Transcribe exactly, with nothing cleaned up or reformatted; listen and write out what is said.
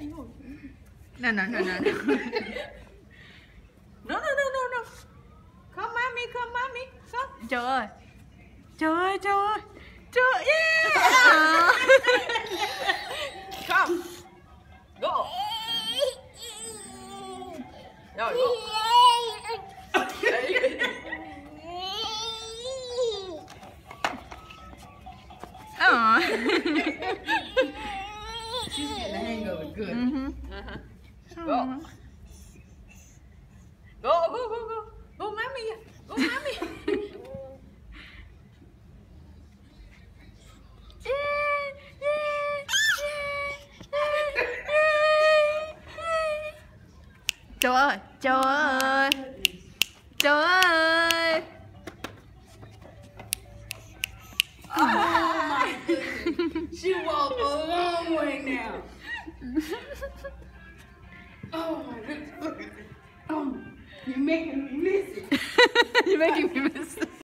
No, no, no, no, no. No, no, no, no, no. Come, mommy, come, mommy. Come. Trời ơi. Trời ơi, trời ơi. Trời yeah. Come. Go. Rồi, go. Ờ. She's getting the hang of it good. Mm-hmm. Uh-huh. Go. Go, go, go, go. Go, mommy. Go, mommy. Trời ơi, trời ơi. Trời ơi. Oh my goodness. She walked a long way now. Oh my goodness. Oh, you're making me miss it. You're making me miss it.